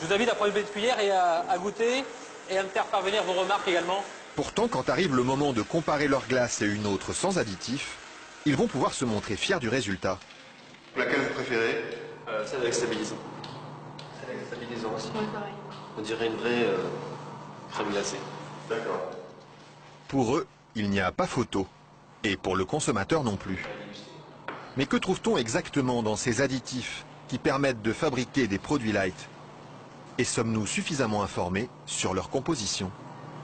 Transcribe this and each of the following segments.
Je vous invite à prendre une petite cuillère et à goûter et à me faire parvenir vos remarques également. Pourtant, quand arrive le moment de comparer leur glace et une autre sans additifs, ils vont pouvoir se montrer fiers du résultat. Laquelle vous préférez? Celle avec stabilisant. Celle avec stabilisant aussi. Oui, pareil. On dirait une vraie crème glacée. D'accord. Pour eux, il n'y a pas photo. Et pour le consommateur non plus. Mais que trouve-t-on exactement dans ces additifs qui permettent de fabriquer des produits light? Et sommes-nous suffisamment informés sur leur composition?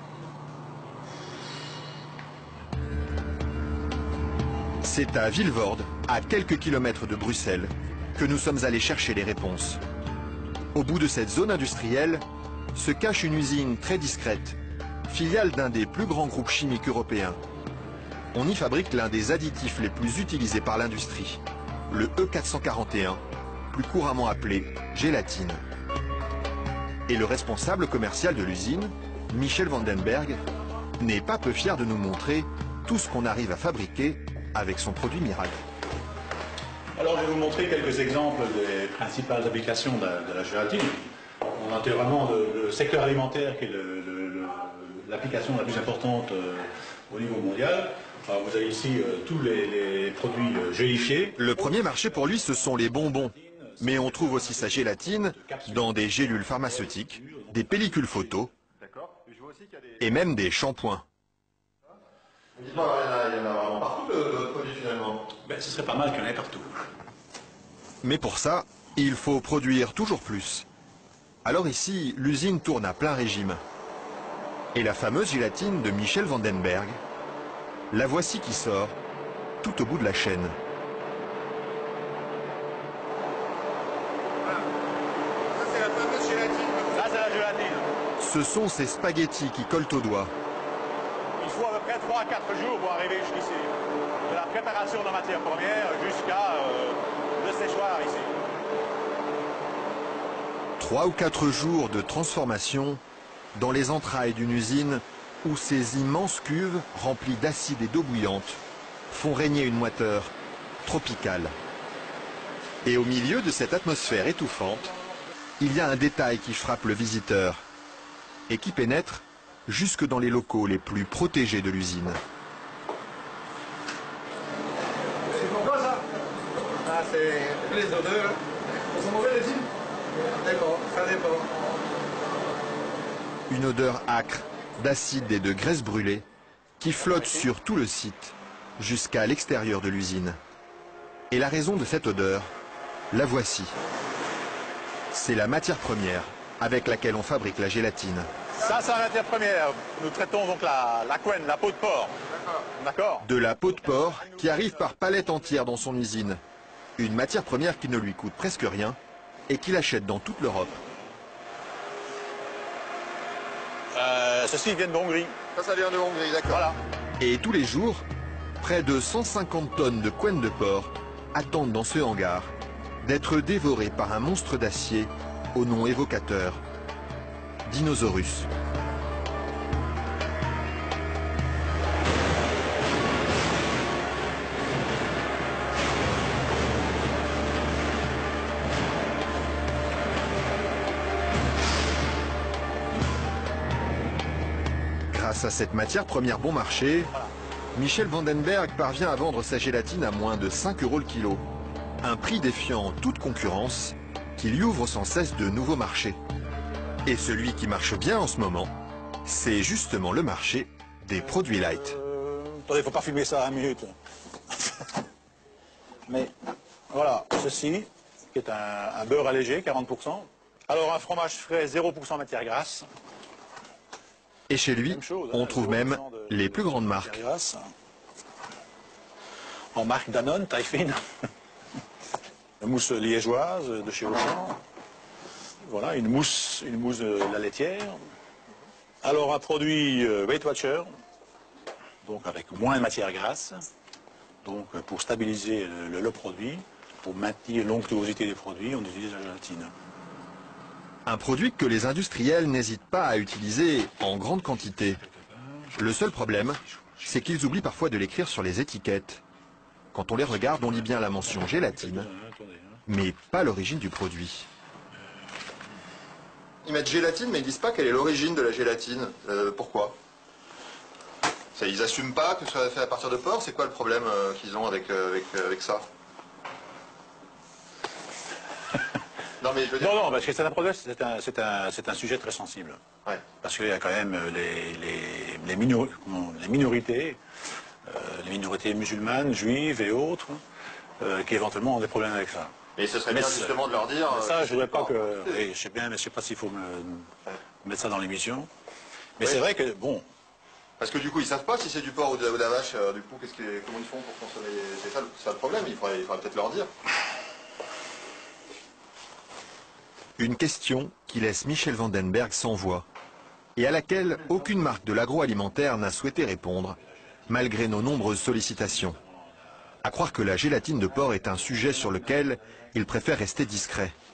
C'est à Vilvoorde, à quelques kilomètres de Bruxelles, que nous sommes allés chercher les réponses. Au bout de cette zone industrielle se cache une usine très discrète, filiale d'un des plus grands groupes chimiques européens. On y fabrique l'un des additifs les plus utilisés par l'industrie, le E441, plus couramment appelé gélatine. Et le responsable commercial de l'usine, Michel Vandenberg, n'est pas peu fier de nous montrer tout ce qu'on arrive à fabriquer avec son produit miracle. Alors je vais vous montrer quelques exemples des principales applications de la gélatine. On a vraiment le secteur alimentaire qui est l'application la plus importante au niveau mondial. Alors, vous avez ici tous les produits gélifiés. Le premier marché pour lui, ce sont les bonbons. Mais on trouve aussi sa gélatine dans des gélules pharmaceutiques, des pellicules photo et même des shampoings. Dites-moi, il y en a vraiment partout de produits finalement. Ben, ce serait pas mal qu'il y en ait partout. Mais pour ça, il faut produire toujours plus. Alors ici, l'usine tourne à plein régime. Et la fameuse gélatine de Michel Vandenberg, la voici qui sort, tout au bout de la chaîne. Ça, c'est la gélatine. Ce sont ces spaghettis qui collent aux doigts. Il faut à peu près 3 à 4 jours pour arriver jusqu'ici. De la préparation de matière première jusqu'à le séchoir ici. 3 ou 4 jours de transformation dans les entrailles d'une usine où ces immenses cuves remplies d'acide et d'eau bouillante font régner une moiteur tropicale. Et au milieu de cette atmosphère étouffante, il y a un détail qui frappe le visiteur et qui pénètre jusque dans les locaux les plus protégés de l'usine. C'est pourquoi ça? Ah, c'est les odeurs. Elles sont mauvaises les îles? D'accord, ça dépend. Une odeur âcre d'acide et de graisse brûlée qui flotte sur tout le site jusqu'à l'extérieur de l'usine. Et la raison de cette odeur, la voici. C'est la matière première avec laquelle on fabrique la gélatine. Ça, c'est la matière première. Nous traitons donc la couenne, la peau de porc. D'accord. De la peau de porc qui arrive par palettes entières dans son usine. Une matière première qui ne lui coûte presque rien et qu'il achète dans toute l'Europe. Ceci vient de Hongrie. Ça vient de Hongrie, d'accord. Voilà. Et tous les jours, près de 150 tonnes de couenne de porc attendent dans ce hangar d'être dévorées par un monstre d'acier au nom évocateur, Dinosaurus. Grâce à cette matière première bon marché, Michel Vandenberg parvient à vendre sa gélatine à moins de 5 € le kilo. Un prix défiant toute concurrence qui lui ouvre sans cesse de nouveaux marchés. Et celui qui marche bien en ce moment, c'est justement le marché des produits light. Attendez, il ne faut pas filmer ça à 1 minute. Mais voilà, ceci, qui est un beurre allégé, 40%. Alors un fromage frais, 0% matière grasse. Et chez lui, Même chose, on hein, trouve 0% même les plus grandes marques. matière grasse. En marque Danone, taille fine. La mousse liégeoise de chez Auchan. Voilà, une mousse de la laitière. Alors un produit Weight Watcher, donc avec moins de matière grasse, donc pour stabiliser le produit, pour maintenir l'onctuosité des produits, on utilise la gélatine. Un produit que les industriels n'hésitent pas à utiliser en grande quantité. Le seul problème, c'est qu'ils oublient parfois de l'écrire sur les étiquettes. Quand on les regarde, on lit bien la mention gélatine, mais pas l'origine du produit. Ils mettent gélatine, mais ils disent pas quelle est l'origine de la gélatine. Pourquoi? Ils n'assument pas que ce soit fait à partir de porc. C'est quoi le problème qu'ils ont avec ça? Non, mais je veux dire... Non, parce que c'est un problème, c'est un sujet très sensible. Ouais. Parce qu'il y a quand même les minorités, les minorités musulmanes, juives et autres, qui éventuellement ont des problèmes avec ça. Mais ce serait bien justement de leur dire... Ça, je ne voudrais pas que... Oui, je sais bien, mais je ne sais pas s'il faut mettre ça dans l'émission. Mais c'est vrai que, bon... Parce que du coup, ils ne savent pas si c'est du porc ou de la vache. Du coup, comment ils font pour consommer... C'est ça le problème, il faudrait peut-être leur dire. Une question qui laisse Michel Vandenberg sans voix et à laquelle aucune marque de l'agroalimentaire n'a souhaité répondre, malgré nos nombreuses sollicitations. À croire que la gélatine de porc est un sujet sur lequel il préfère rester discret.